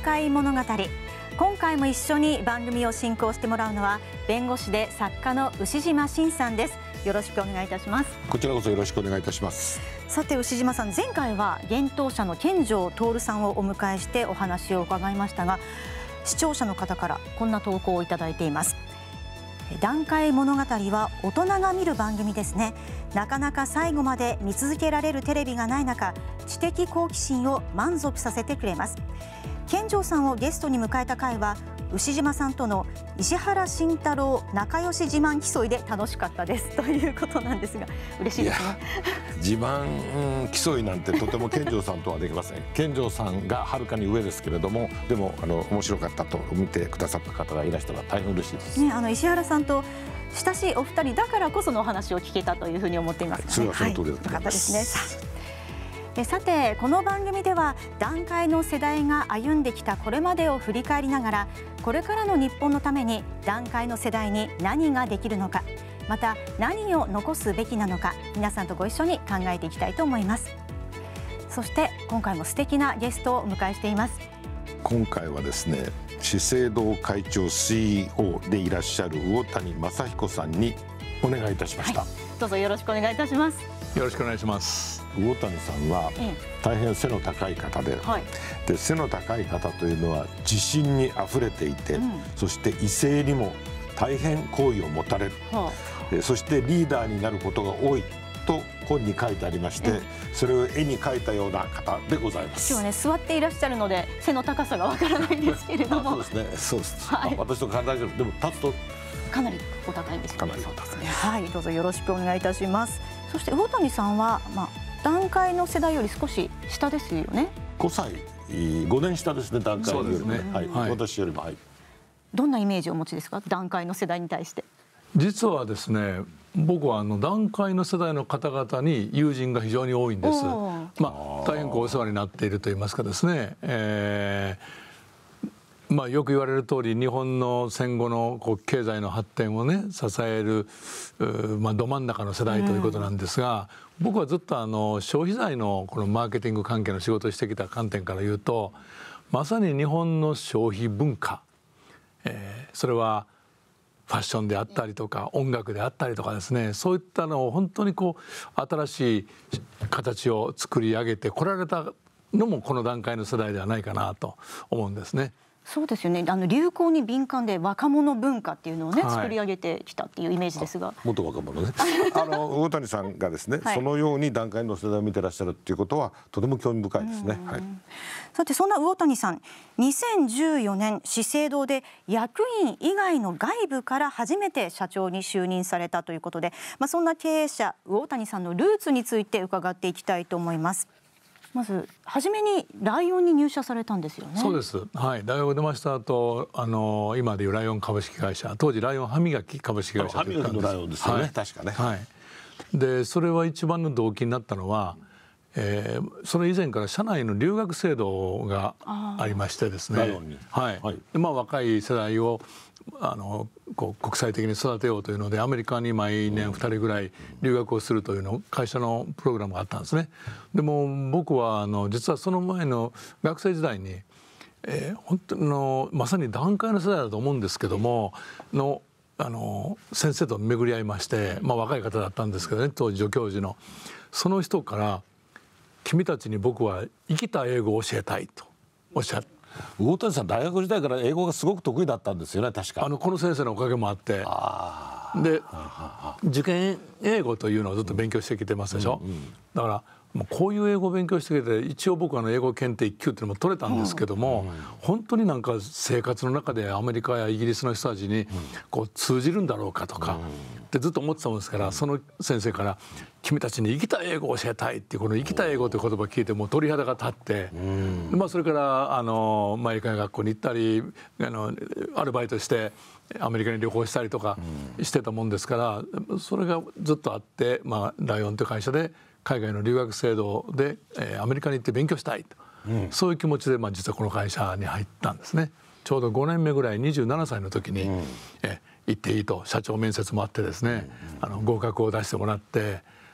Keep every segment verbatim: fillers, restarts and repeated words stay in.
階物語。今回も一緒に番組を進行してもらうのは弁護士で作家の牛島真さんです。よろしくお願いいたします。 こちらこそよろしくお願いいたします。 さて牛島さん、前回は幻冬舎の見城徹さんをお迎えしてお話を伺いましたが、視聴者の方からこんな投稿をいただいています。団塊物語は大人が見る番組ですね。なかなか最後まで見続けられるテレビがない中、知的好奇心を満足させてくれます。見城さんをゲストに迎えた回は牛島さんとの石原慎太郎仲良し自慢競いで楽しかったですということなんですが、嬉しいですね。 自慢、うん、競いなんてとても見城さんとはできません。見城さんがはるかに上ですけれども、でもあの面白かったと見てくださった方がいらしたら大変嬉しいです、 ね、あの石原さんと親しいお二人だからこそのお話を聞けたというふうに思っていますが、ね、 それはその通りでございます。 はい、よかったですね。さてこの番組では団塊の世代が歩んできたこれまでを振り返りながら、これからの日本のために団塊の世代に何ができるのか、また何を残すべきなのか、皆さんとご一緒に考えていきたいと思います。そして今回も素敵なゲストをお迎えしています。 今回はですね、資生堂会長 シーイーオー でいらっしゃる魚谷正彦さんにお願いいたしました、 はい、どうぞよろしくお願いいたします。 よろしくお願いします。 魚谷さんは大変背の高い方で、はい、で背の高い方というのは自信にあふれていて、うん、そして異性にも大変好意を持たれる、はあ、そしてリーダーになることが多いと本に書いてありまして、うん、それを絵に描いたような方でございます。 今日はね、座っていらっしゃるので背の高さがわからないんですけれどもそうですね、そうです、 はい、 私と考えてる。でも立つとかなりお高いんですよね。 かなりお高いです。 はい、どうぞよろしくお願いいたします。そして魚谷さんは、まあ、団塊の世代より少し下ですよね。 ごさい、ごねん下ですね、団塊よりもね、はいはい、私よりも、はい。 どんなイメージをお持ちですか、団塊の世代に対して。 実はですね、僕はあの団塊の世代の方々に友人が非常に多いんです。まあ、大変こうお世話になっていると言いますかですね、えーまあ、よく言われる通り日本の戦後のこう経済の発展をね支える、まあ、ど真ん中の世代ということなんですが、うん、僕はずっとあの消費財のこのマーケティング関係の仕事をしてきた観点から言うと、まさに日本の消費文化、えー、それはファッションであったりとか音楽であったりとかですね、そういったのを本当にこう新しい形を作り上げてこられたのもこの団塊の世代ではないかなと思うんですね。 そうですよね。あの流行に敏感で若者文化っていうのをね、はい、作り上げてきたっていうイメージですが、 元若者ねあの魚谷さんがですね、はい、そのように団塊の世代を見てらっしゃるっていうことはとても興味深いですね。はい、 さてそんな魚谷さん、にせんじゅうよねん資生堂で役員以外の外部から初めて社長に就任されたということで、まあ、そんな経営者魚谷さんのルーツについて伺っていきたいと思います。まず初めにライオンに入社されたんですよね。 そうです。はい、大学出ました後、あの今でいうライオン株式会社、当時ライオン歯磨き株式会社歯磨きのライオンですよね、はい、確かね。 はい。でそれは一番の動機になったのは、えー、それ以前から社内の留学制度がありましてですね。 ライオンに。 はい。はい、でまあ若い世代をあのこう国際的に育てようというのでアメリカに毎年ふたりぐらい留学をするというの会社のプログラムがあったんですね。でも僕はあの実はその前の学生時代に、えー、本当のまさに団塊の世代だと思うんですけどものあの先生と巡り合いまして、まあ、若い方だったんですけどね、当時助教授のその人から「君たちに僕は生きた英語を教えたい」とおっしゃって。 魚谷さん大学時代から英語がすごく得意だったんですよね、確か。 あのこの先生のおかげもあって、で受験英語というのをずっと勉強してきてますでしょ、うんうん、だからもうこういう英語を勉強してきて一応僕はあの英語検定いっ級っていうのも取れたんですけども、うんうん、本当になんか生活の中でアメリカやイギリスの人たちにこう通じるんだろうかとかってずっと思ってたもんですから、その先生から「君たちに生きた英語を教えたい」っていうこの生きた英語という言葉を聞いてもう鳥肌が立って、うん、まあそれからあのまあ英会話学校に行ったりあのアルバイトしてアメリカに旅行したりとかしてたもんですから、それがずっとあって、まあライオンという会社で海外の留学制度で、えー、アメリカに行って勉強したいと、うん、そういう気持ちで、まあ、実はこの会社に入ったんですね。ちょうどごねんめぐらいにじゅうななさいの時に、うん、え行っていいと社長面接もあってですね、うん、あの合格を出してもらって、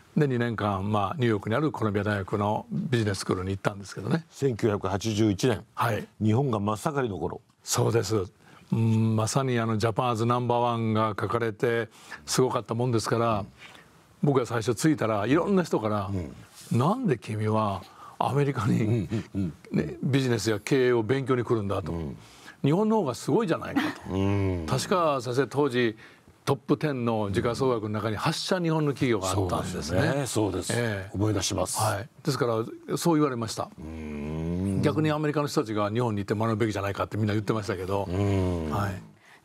でにねんかん、まあ、ニューヨークにあるコロンビア大学のビジネススクールに行ったんですけどね。 せんきゅうひゃくはちじゅういちねん、 はい、 日本が真っ盛りの頃。 そうです。うん、まさにあのジャパンアズナンバーワンが書かれてすごかったもんですから、うん、僕が最初着いたらいろんな人から「うん、なんで君はアメリカに、ね、ビジネスや経営を勉強に来るんだ」と、うん、日本の方がすごいじゃないかと、うん、確か先生当時トップじゅうの時価総額の中にはっしゃ日本の企業があったんですね。 そうですね、そうです、えー、思い出します、 はい、ですからそう言われました。うん、逆にアメリカの人たちが日本に行って学ぶべきじゃないかってみんな言ってましたけど、はい、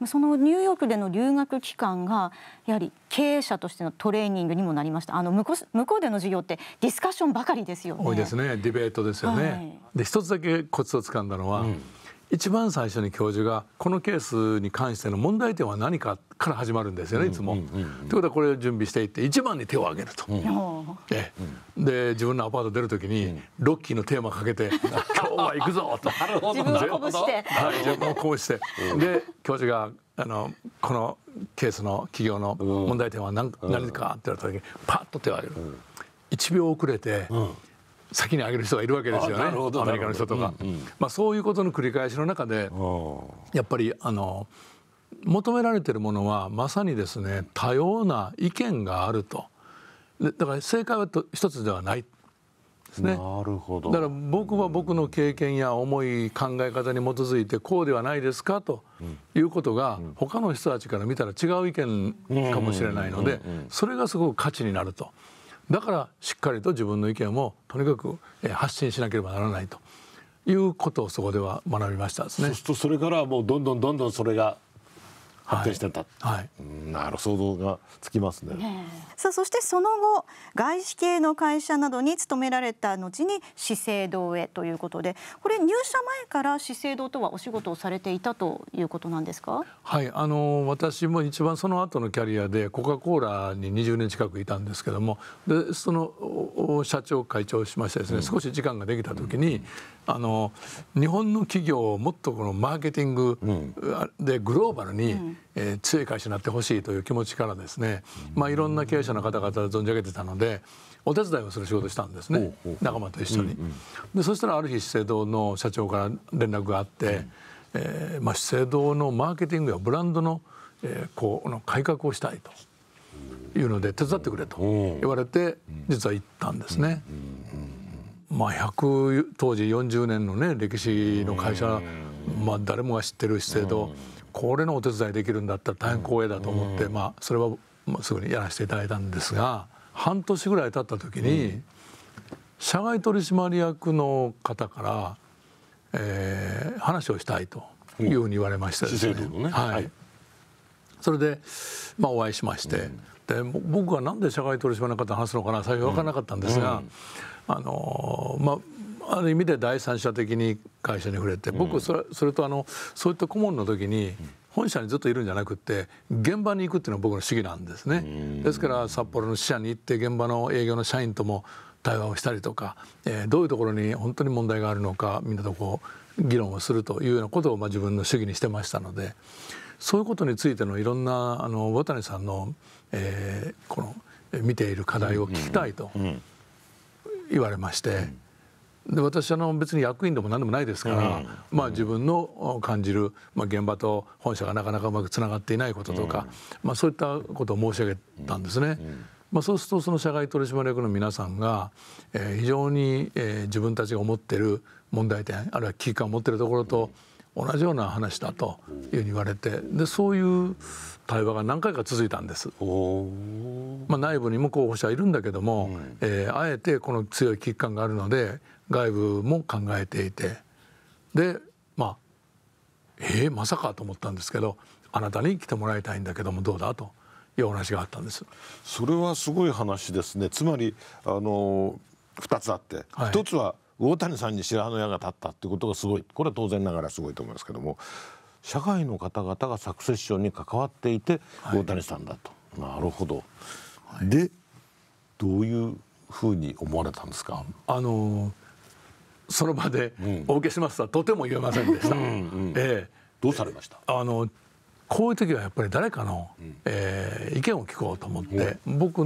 そのニューヨークでの留学期間がやはり経営者としてのトレーニングにもなりました。あの向こう、向こうでの授業ってディスカッションばかりですよね。 多いですね。ディベートですよね、はい、で一つだけコツをつかんだのは、うん、一番最初に教授がこのケースに関しての問題点は何かから始まるんですよね、いつも。ということはこれを準備していって一番に手を挙げると、うん、で, で自分のアパート出る時に、うん、ロッキーのテーマかけて今日は行くぞと自分を鼓舞して、 はい、自分を鼓舞して、うん、で教授があのこのケースの企業の問題点は 何,、うん、何かって言われた時にパッと手を挙げる、うん、いちびょう遅れて、うん、先に挙げる人がいるわけですよね、アメリカの人とか、うんうん、まあ、そういうことの繰り返しの中でやっぱりあの求められているものはまさにですね、多様な意見があると。だから正解は一つではないですね。 なるほど。 だから僕は僕の経験や思い考え方に基づいてこうではないですかということが他の人たちから見たら違う意見かもしれないので、それがすごく価値になると。だからしっかりと自分の意見をとにかく発信しなければならないということをそこでは学びましたですね。 そうするとそれからもうどんどんどんどんそれが発展してた、 はいはい、 なる想像がつきますね。 ねさあそしてその後外資系の会社などに勤められた後に資生堂へということで、これ入社前から資生堂とはお仕事をされていたということなんですか？ はい、あの私も一番その後のキャリアでコカ・コーラににじゅうねん近くいたんですけども、でその社長会長をしましてですね、うん、少し時間ができた時に、うん、あの日本の企業をもっとこのマーケティングでグローバルに、うんえー、強い会社になってほしいという気持ちからですね、まあ、いろんな経営者の方々を存じ上げてたのでお手伝いをする仕事をしたんですね、仲間と一緒に。でそしたらある日資生堂の社長から連絡があって、うんえーまあ、資生堂のマーケティングやブランドの、えー、こうの改革をしたいというので手伝ってくれと言われて実は行ったんですね。まあ、ひゃく当時よんじゅうねんのね歴史の会社、まあ、誰もが知ってる資生堂、これのお手伝いできるんだったら大変光栄だと思って、まあ、それはすぐにやらせていただいたんですが、半年ぐらい経った時に社外取締役の方から、えー、話をしたいというふうに言われましてですね、 ねはいはい、 それで、まあ、お会いしまして、で僕はなんで社外取締役の方と話すのかな最初分からなかったんですが、あのまあある意味で第三者的に会社に触れて、僕それ、それとあのそういった顧問の時に本社にずっといるんじゃなくって現場に行くっていうのは僕の主義なんですね。ですから札幌の支社に行って現場の営業の社員とも対話をしたりとか、えー、どういうところに本当に問題があるのかみんなとこう議論をするというようなことをまあ自分の主義にしてましたので、そういうことについてのいろんなあの渡さんの、えー、この見ている課題を聞きたいと言われまして、で私あの別に役員でも何でもないですから、うんまあ、自分の感じる、まあ、現場と本社がなかなかうまくつながっていないこととか、うんまあ、そういったことを申し上げたんですね。うんまあ、そうするとその社外取締役の皆さんが、えー、非常に、えー、自分たちが思っている問題点あるいは危機感を持っているところと同じような話だというふうに言われて、でそういう対話が何回か続いたんです。まあ、内部にも候補者いるんだけども、うんえー、あえてこの強い危機感があるので外部も考えていて、でまあえー、まさかと思ったんですけど、あなたに来てもらいたいんだけどもどうだというお話があったんです。 それはすごい話ですね。つまりあのふたつあって、はい、ひとつは魚谷さんに白羽の矢が立ったっていうことがすごい、これは当然ながらすごいと思いますけども、社外の方々がサクセッションに関わっていて魚谷さんだと、はい、なるほど、はい、でどういうふうに思われたんですか？ あのその場でお受けしますとはとても言えませんでした。うんうん、えー、 どうされました？ あのこういう時はやっぱり誰かの、うんえー、意見を聞こうと思って、うん、僕の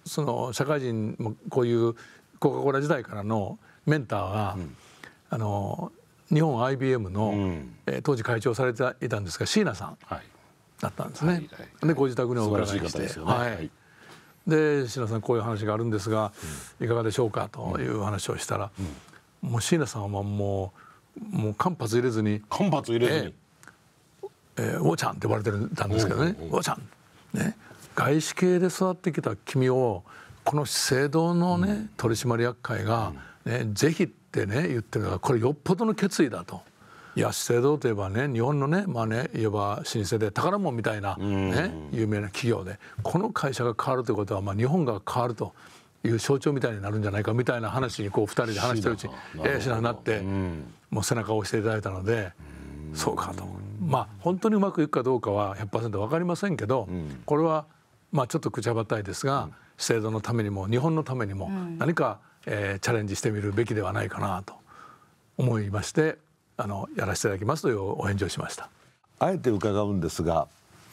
その社会人もこういうコカ・コーラ時代からのメンターが、うん、あの日本 アイビーエム の、うんえー、当時会長されていたんですが椎名さんだったんですね。はいはいはい、でご自宅にお伺いして、ねはいはい、で椎名さんこういう話があるんですが、うん、いかがでしょうかという話をしたら、うん、もう椎名さんはもうもう間髪入れずに間髪入れずに、 えーえー、ウォーちゃんって呼ばれてたんですけどね、ウォーちゃんね、外資系で育ってきた君をこの資生堂のね、うん、取締役会が、ね、うん、ぜひってね言ってるのはこれよっぽどの決意だと。いや資生堂といえばね日本のねまあねいわば老舗で宝物みたいな、ね、有名な企業でこの会社が変わるということはまあ日本が変わるという象徴みたいになるんじゃないかみたいな話にこうふたりで話してるうちにええしななって、うん、もう背中を押していただいたので、うん、そうかと。まあ本当にうまくいくかどうかは ひゃくパーセント 分かりませんけど、うん、これはまあちょっと口はばったいですが、うん、資生堂のためにも日本のためにも何か、えー、チャレンジしてみるべきではないかなと思いましてあのやらせていただきますというお返事をしました。 あえて伺うんですが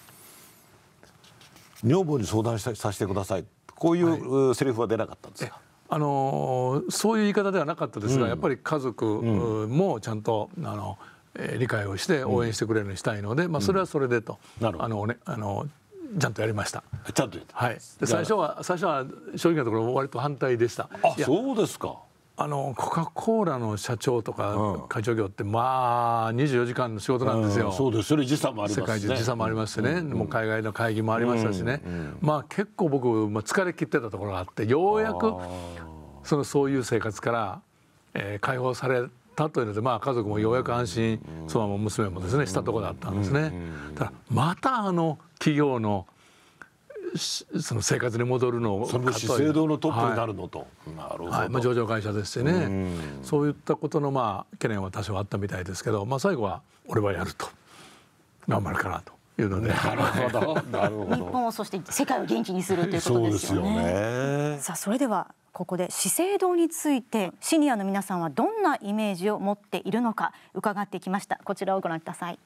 女房に相談させてくださいこういう、はい、セリフは出なかったんですか。 あのそういう言い方ではなかったですが、うん、やっぱり家族もちゃんとあの、えー、理解をして応援してくれるようにしたいので、うん、まあ、それはそれでと、うん、あのねあのちゃんとやりました。 ちゃんとやった。 はい。で最初は最初は正直なところ割と反対でした。 あ、そうですか。 あのコカ・コーラの社長とか会長業ってまあにじゅうよじかんの仕事なんですよ。 うん、そうです。それ時差もありますね。 世界中時差もありますしね、うん、もう海外の会議もありましたしね、うんうん、まあ結構僕、まあ、疲れ切ってたところがあってようやくそのそういう生活から、えー、解放されたというので、まあ、家族もようやく安心妻も娘もですねしたところだったんですね。ただまたあの企業のその生活に戻るのをその資生堂のトップになるのと、はい、なるほど、 はい、まあ、上場会社ですしね、うん、そういったことのまあ懸念は多少あったみたいですけど、まあ、最後は俺はやると頑張るかなというので、 なるほどなるほど日本をそして世界を元気にするということですよね。そうですよね。さあそれではここで資生堂についてシニアの皆さんはどんなイメージを持っているのか伺ってきました。こちらをご覧ください。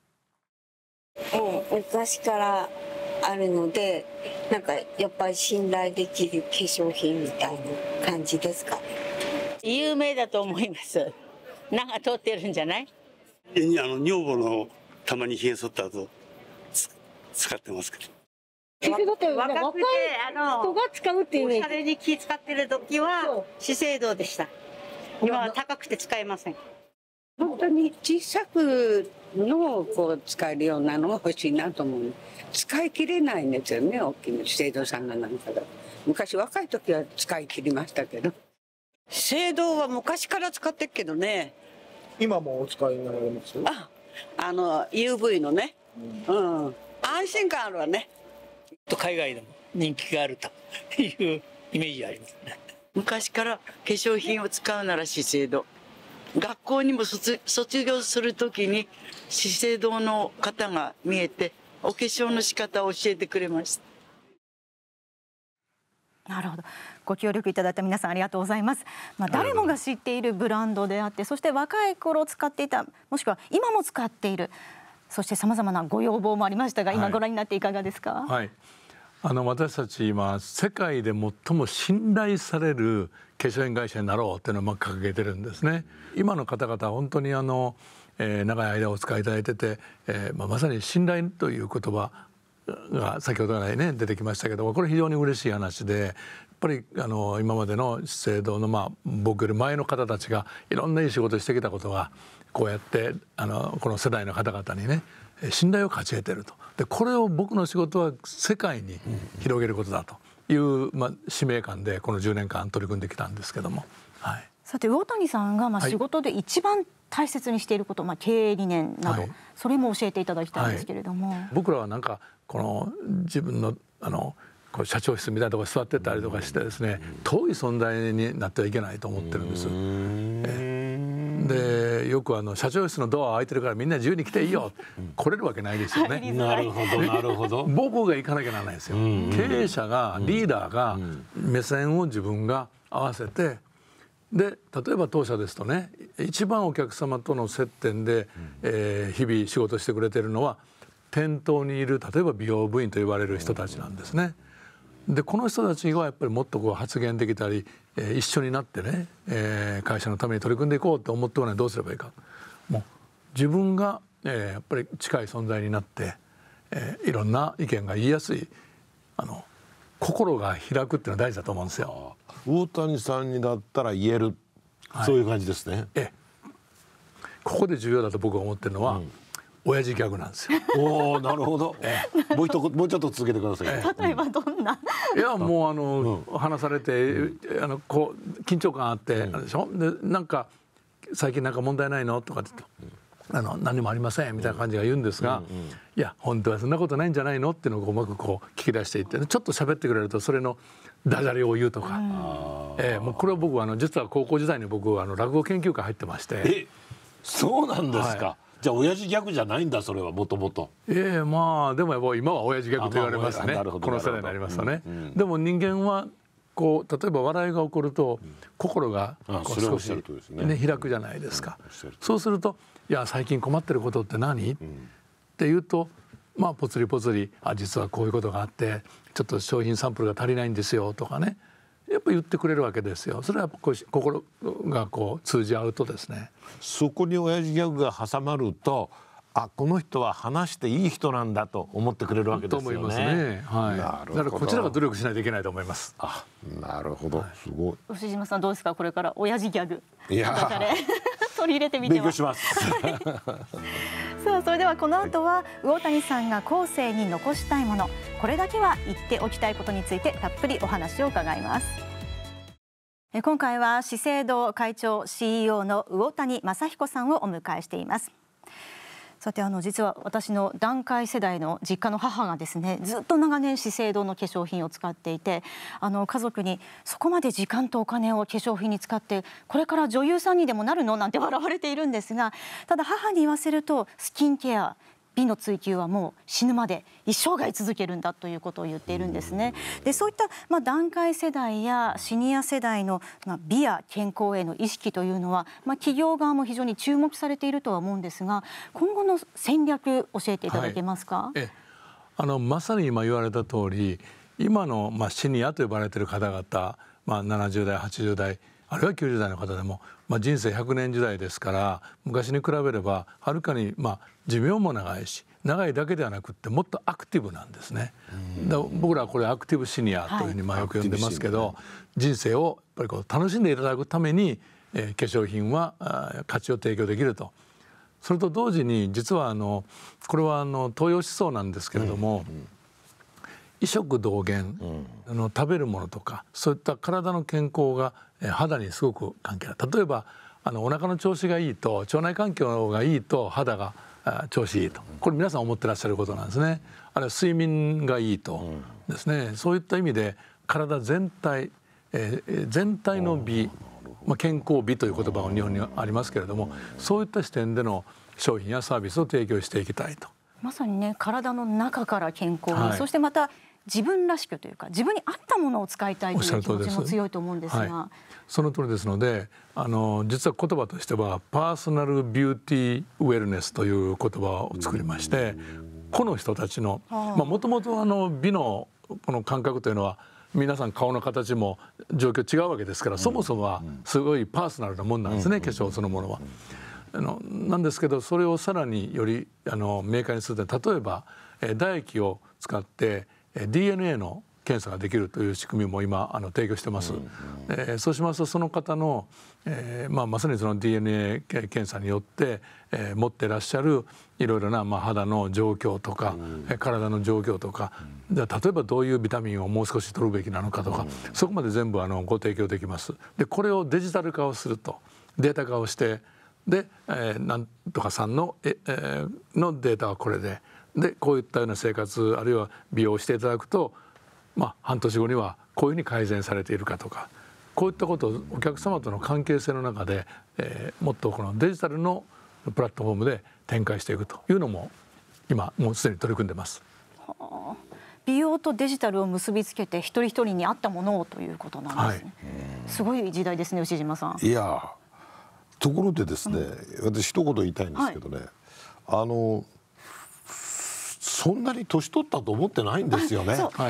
うん、昔からあるのでなんかやっぱり信頼できる化粧品みたいな感じですかね。 有名だと思います。名が通ってるんじゃない。 あの女房のたまにひげ剃った後使ってますけど。 若くてあの人が使うっていうおしゃれに気使ってる時は資生堂でした。今は高くて使えません。 本当に小さくのこう使えるようなのが欲しいなと思う。使い切れないんですよね、大きな資生堂さんがなんかだ。昔若い時は使い切りましたけど。 資生堂は昔から使ってるけどね。 今もお使いになられます？ あ、あの ユーブイ のね、うん、うん、安心感あるわね。 海外でも人気があるというイメージありますね。 昔から化粧品を使うなら資生堂。学校にも 卒, 卒業するときに資生堂の方が見えてお化粧の仕方を教えてくれました。 なるほど。ご協力いただいた皆さんありがとうございます。まあ、誰もが知っているブランドであって、そして若い頃使っていた、もしくは今も使っている、そしてさまざまなご要望もありましたが、今ご覧になっていかがですか？ はいはい、あの私たち今世界で最も信頼される化粧品会社になろうっていうのをまあ掲げてるんですね。今の方々は本当にあの、えー、長い間お使いいただいてて、えーまあ、まさに信頼という言葉が先ほどからね出てきましたけど、これ非常に嬉しい話で、やっぱりあの今までの資生堂のまあ僕より前の方たちがいろんないい仕事をしてきたことがこうやってあのこの世代の方々にね信頼を勝ち得ていると。でこれを僕の仕事は世界に広げることだという、まあ、使命感でこのじゅうねんかん取り組んできたんですけども、はい、 さて魚谷さんがまあ仕事で一番大切にしていること、はい、まあ、経営理念など、はい、それも教えていただきたいんですけれども、はい、 僕らはなんかこの自分のあのこう社長室みたいなところに座ってたりとかしてですね、遠い存在になってはいけないと思ってるんです。でよくあの社長室のドア開いてるからみんな自由に来ていいよ、来れるわけないですよね。 なるほどなるほど。 僕が行かなきゃならないですよ。経営者がリーダーが目線を自分が合わせて、で例えば当社ですとね、一番お客様との接点で、えー、日々仕事してくれてるのは店頭にいる例えば美容部員と言われる人たちなんですね。 でこの人たちはやっぱりもっとこう発言できたり、えー、一緒になってね、えー、会社のために取り組んでいこうと思っておらないどうすればいいか。もう自分が、えー、やっぱり近い存在になって、えー、いろんな意見が言いやすいあの心が開くっていうのは大事だと思うんですよ。 大谷さんにだったら言える、はい、そういう感じですね。 ええ、ここで重要だと僕が思ってるのは、うん、親父ギャグなんですよ。 おお、なるほど。ええ、もう一もうちょっと続けてください。ええ、例えばどんな？ いやもうあの、うん、話されて、うん、あのこう緊張感あって、うん、あれでしょ。でなんか最近なんか問題ないのとかって言うと。うんあの何もありませんみたいな感じが言うんですが、うんうん、いや本当はそんなことないんじゃないのっていうのをうまくこう聞き出していってちょっと喋ってくれるとそれのダジャレを言うとか、うんえー、もうこれは僕はあの実は高校時代に僕はあの落語研究会入ってまして。 えそうなんですか、はい、じゃあ親父ギャグじゃないんだそれはもともと。 ええまあでもやっぱ今は親父ギャグと言われますね、まあ、この世代になりますとね、うんうん、でも人間はこう例えば笑いが起こると、うん、心がこう少し、ね、開くじゃないですか、うん、そうするといや最近困ってることって何、うん、って言うとまあぽつりぽつりあ実はこういうことがあってちょっと商品サンプルが足りないんですよとかねやっぱ言ってくれるわけですよ。それはこう心がこう通じ合うとですねそこに親父ギャグが挟まるとあこの人は話していい人なんだと思ってくれるわけですよね。 と思いますね、はい、だからこちらが努力しないといけないと思います。 あなるほどすごい。 牛島さんどうですかこれから親父ギャグいや取り入れてみて勉強します、 はい、さあそれではこの後は魚谷さんが後世に残したいものこれだけは言っておきたいことについてたっぷりお話を伺います。今回は資生堂会長 シーイーオー の魚谷正彦さんをお迎えしています。さてあの実は私の団塊世代の実家の母がですねずっと長年資生堂の化粧品を使っていてあの家族にそこまで時間とお金を化粧品に使ってこれから女優さんにでもなるのなんて笑われているんですがただ母に言わせるとスキンケア美の追求はもう死ぬまで一生涯続けるんだということを言っているんですね。でそういった、まあ、団塊世代やシニア世代の、まあ、美や健康への意識というのは、まあ、企業側も非常に注目されているとは思うんですが今後の戦略教えていただけますか。 はい、えあのまさに今言われた通り今の、まあ、シニアと呼ばれている方々、まあ、ななじゅう代はちじゅう代あるいはきゅうじゅう代の方でも、まあ、人生ひゃくねん時代ですから昔に比べればはるかに、まあ、寿命も長いし長いだけではなくってもっとアクティブなんですね。だ僕らはこれアクティブシニアというふうにまあよく呼んでますけど、はい、人生をやっぱりこう楽しんでいただくために、えー、化粧品は価値を提供できると。それと同時に実はあのこれはあの東洋思想なんですけれども、うんうん、医食同源、うん、あの食べるものとかそういった体の健康が肌にすごく関係ある。例えばあのお腹の調子がいいと腸内環境がいいと肌が調子いいとこれ皆さん思ってらっしゃることなんですね。あるいは睡眠がいいとですね、そういった意味で体全体、えー、全体の美、まあ、健康美という言葉が日本にはありますけれどもそういった視点での商品やサービスを提供していきたいと。 まさにね体の中から健康に、はい、そしてまた自分らしくというか自分に合ったものを使いたいという気持ちも強いと思うんですが、はい、 その通りですのであの実は言葉としてはパーソナルビューティーウェルネスという言葉を作りましてこの人たちのもともと美のこの感覚というのは皆さん顔の形も状況違うわけですからそもそもはすごいパーソナルなもんなんですね、化粧そのものは。あのなんですけどそれをさらによりあの明快にすると例えば唾液を使ってディーエヌエー の検査ができるという仕組みも今あの提供してます、うんうんえー、そうしますとその方の、えーまあ、まさにその ディーエヌエー 検査によって、えー、持ってらっしゃるいろいろな、まあ、肌の状況とか、うん、体の状況とか、うん、例えばどういうビタミンをもう少し取るべきなのかとか、うん、そこまで全部あのご提供できます。でこれをデジタル化をするとデータ化をしてで、えー、なんとかさんの、えー、のデータはこれででこういったような生活あるいは美容をしていただくと、まあ、半年後にはこういうふうに改善されているかとかこういったことをお客様との関係性の中で、えー、もっとこのデジタルのプラットフォームで展開していくというのも今もうすでに取り組んでます。 はあ、美容とデジタルを結びつけて一人一人に合ったものをということなんですね。はい、すごい時代ですね牛島さん。 いやところでですね、うん、私一言言いたいんですけどね、はい、あのそんなに年取ったと思ってないんですよね。 そう、はい、今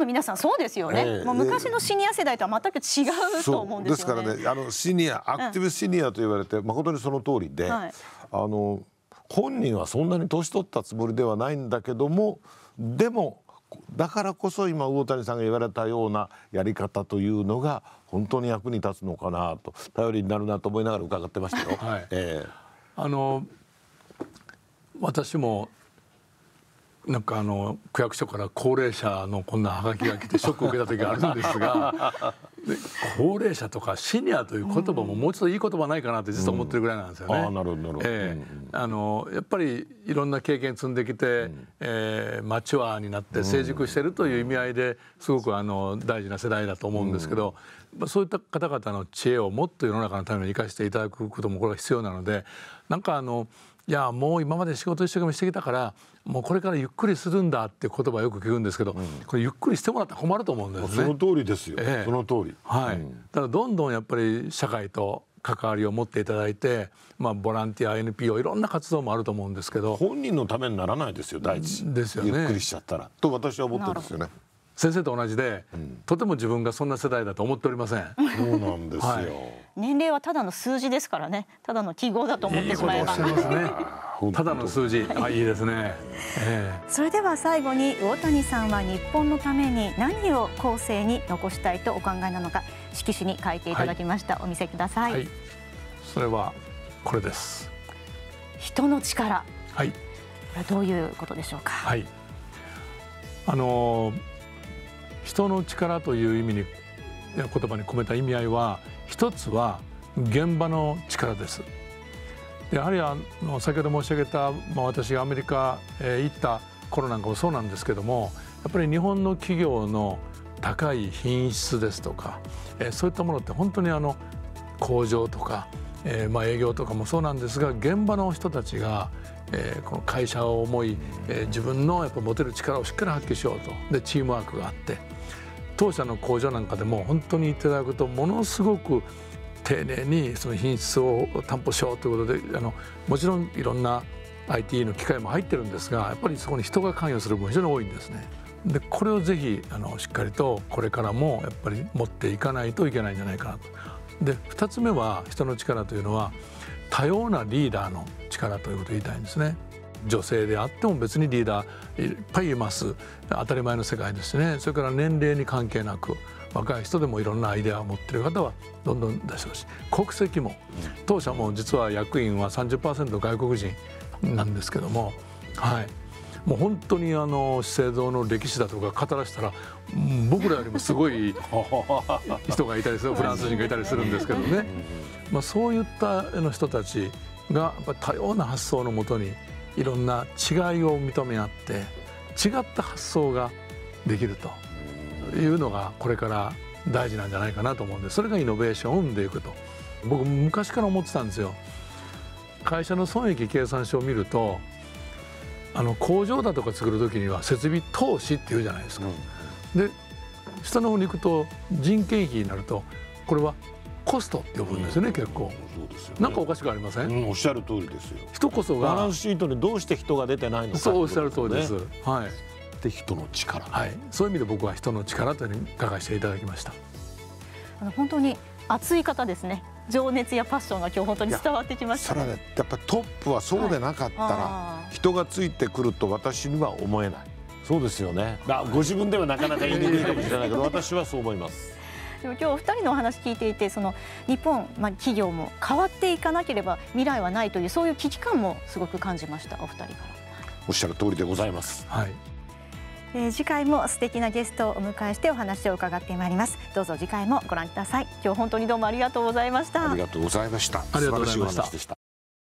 の皆さんそうですよね、えー、もう昔のシニア世代とは全く違うと思うんですよね。 ですからね、あのシニアアクティブシニアと言われて、うん、誠にその通りで、はい、あの本人はそんなに年取ったつもりではないんだけども、でもだからこそ今魚谷さんが言われたようなやり方というのが本当に役に立つのかなと、頼りになるなと思いながら伺ってましたよ。はい、えー、あの私もなんかあの区役所から高齢者のこんなハガキが来てショックを受けた時があるんですが高齢者とかシニアという言葉ももうちょっといい言葉ないかなって実は思ってるぐらいなんですよね。あのやっぱりいろんな経験積んできて、うん、えー、マチュアになって成熟してるという意味合いですごくあの大事な世代だと思うんですけど、うん、そういった方々の知恵をもっと世の中のために生かしていただくこともこれは必要なので、なんかあのいやもう今まで仕事一生懸命してきたからもうこれからゆっくりするんだっていう言葉よく聞くんですけど、うん、これゆっくりしてもらったら困ると思うんですね。 その通りですよ、ええ、その通り、 はい、うん、だからどんどんやっぱり社会と関わりを持っていただいて、まあ、ボランティア エヌピーオー いろんな活動もあると思うんですけど、 本人のためにならないですよ第一ですよね、 ゆっくりしちゃったらと私は思ってるんですよね。 先生と同じで、うん、とても自分がそんな世代だと思っておりません。 そうなんですよ、はい、 年齢はただの数字ですからね、ただの記号だと思ってしまえば。いいことをおっしゃいますねただの数字、はい、いいですね、 えー、それでは最後に魚谷さんは日本のために何を後世に残したいとお考えなのか色紙に書いていただきました、はい、お見せください、はい、 それはこれです。 人の力、 はい、 これはどういうことでしょうか。 はい、あのー、人の力という意味に言葉に込めた意味合いは、一つは現場の力です。やはりあの先ほど申し上げた、まあ、私がアメリカへ行った頃なんかもそうなんですけども、やっぱり日本の企業の高い品質ですとか、えー、そういったものって本当にあの工場とか、えー、まあ営業とかもそうなんですが、現場の人たちが、えー、この会社を思い、えー、自分のやっぱ持てる力をしっかり発揮しようと、でチームワークがあって、当社の工場なんかでも本当にいただくとものすごく丁寧にその品質を担保しようということで、あのもちろんいろんな アイティー の機械も入ってるんですが、やっぱりそこに人が関与する分非常に多いんですね。でこれをぜひあのしっかりとこれからもやっぱり持っていかないといけないんじゃないかなと。でふたつめは、人の力というのは多様なリーダーの力ということを言いたいんですね。女性であっても別にリーダーいっぱいいます。当たり前の世界ですね。それから年齢に関係なく若い人でもいろんなアイデアを持っている方はどんどん出してほしい。国籍も当社も実は役員は さんじゅっパーセント 外国人なんですけども、はい、もう本当にあの資生堂の歴史だとか語らせたら僕らよりもすごい人がいたりするフランス人がいたりするんですけどね、まあ、そういった人たちがやっぱり多様な発想のもとにいろんな違いを認め合って違った発想ができるというのがこれから大事なんじゃないかなと思うんで、それがイノベーションを生んでいくと僕昔から思ってたんですよ。会社の損益計算書を見ると、あの工場だとか作る時には設備投資っていうじゃないですか、うん、で下の方に行くと人件費になるとこれはコストって呼ぶんですよね、うん、結構そうですよね。なんかおかしくありません、 うん、おっしゃる通りですよ。 人こそがバランスシートにどうして人が出てないのか、 そうおっしゃる通りです、はい。 で人の力、 はい、そういう意味で僕は人の力というふうに書かせていただきました。 あの本当に熱い方ですね。情熱やパッションが今日本当に伝わってきました、ね。 それはね、やっぱりトップはそうでなかったら、はい、人がついてくると私には思えない。そうですよね。ご自分ではなかなか言いにくいかもしれないけど私はそう思います。 でも今日お二人のお話聞いていて、その日本、まあ、企業も変わっていかなければ未来はないというそういう危機感もすごく感じました。お二人から、 おっしゃる通りでございます。 はい。 えー、次回も素敵なゲストをお迎えしてお話を伺ってまいります。どうぞ次回もご覧ください。今日本当にどうもありがとうございました。 ありがとうございました。 ありがとうございました。